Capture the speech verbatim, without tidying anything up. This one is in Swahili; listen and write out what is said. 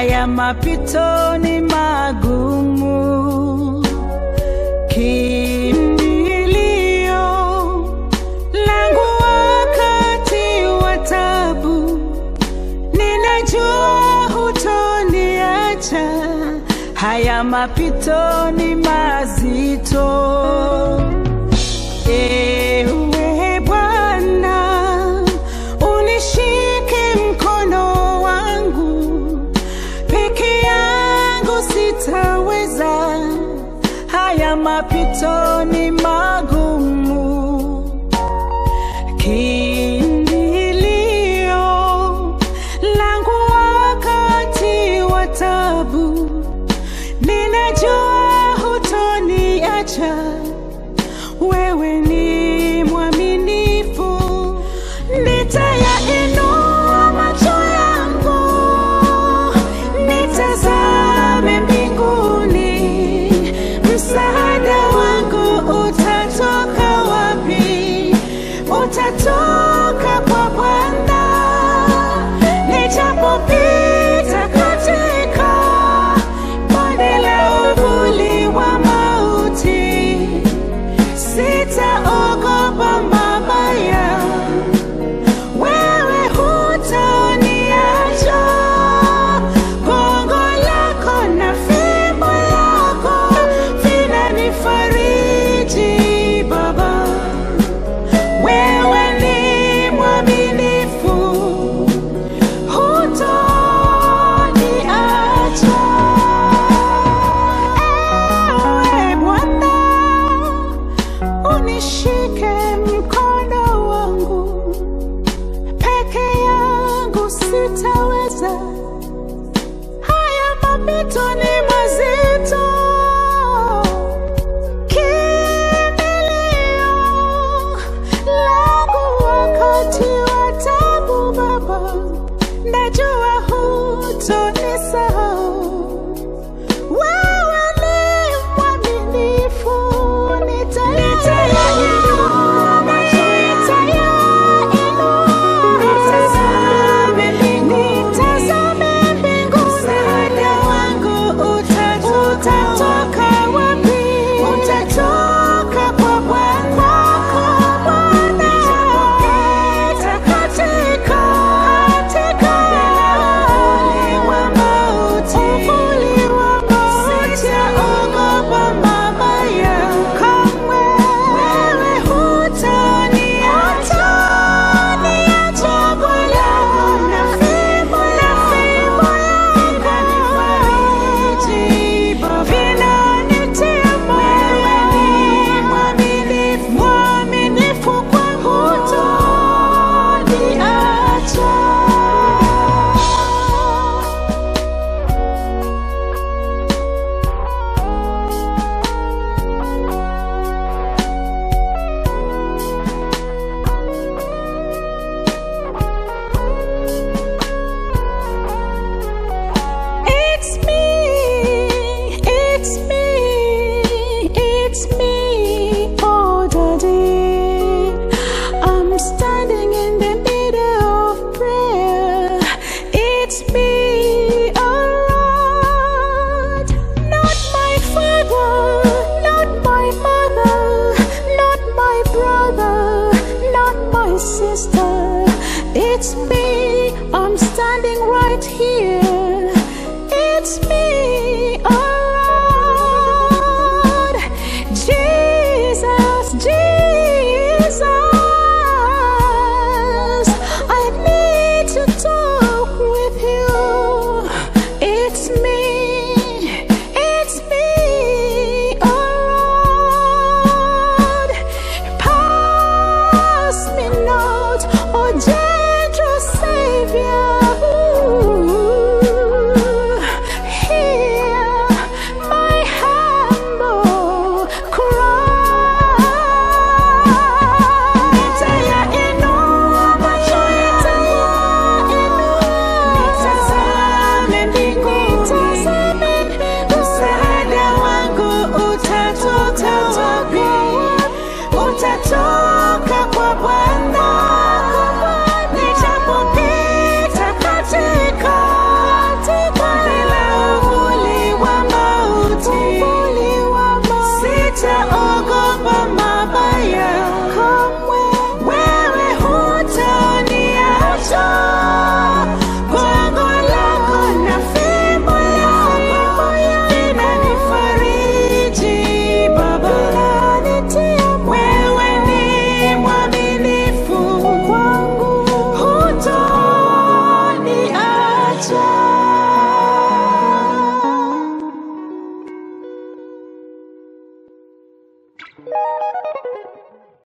haya mapito ni magumu, kimbilio langu wakati wa taabu, ninajua hutoniacha. Haya mapito ni mazito, ewe Bwana unishike mkono wangu, peke yangu sitaweza. Haya mapito ni magumu, kimbilio langu wakati wa taabu, ninajua hutoniacha. Wewe ni mwaminifu. Nitayainua macho yangu nitazame mbinguni, msaada wangu utatoka wapi? Utatoka kwa Bwana. Nijapopita katika bonde la uvuli wa mauti, sitaogopa mabaya. Wewe hutaniacha, gongo lako na fimbo yako vinanifariji Baba. Wewe ni mwaminifu, hutaniacha. Ewe Bwana unishike mkono wangu, peke yangu sitaweza. Haya mapito ni mazito, kimbilio langu wakati wa taabu Baba, najua hutonisahau. Wewe ni mwaminifu. Nitayainua macho yangu, nitazame mbinguni, msaada wangu utatoka wapi? Utatoka kwa Bwana. Nijapopita katika uvuli wa mauti, sitaogopa mabaya kamwe. Wewe hutaniacha, gongo lako na fimbo yako vinanifariji Baba. Vinanitia moyo. Wewe ni mwaminifu, mwaminifu kwangu, hutaniacha. It's me, it's me, it's me, oh Daddy. I'm standing in the middle of prayer. It's me, oh Lord. Not my father, not my mother, not my brother, not my sister. It's me, I'm standing right here. It's me, oh Lord. Jesus, Jesus, I need to talk with you. It's me, it's me, oh Lord. Pass me not, oh gentle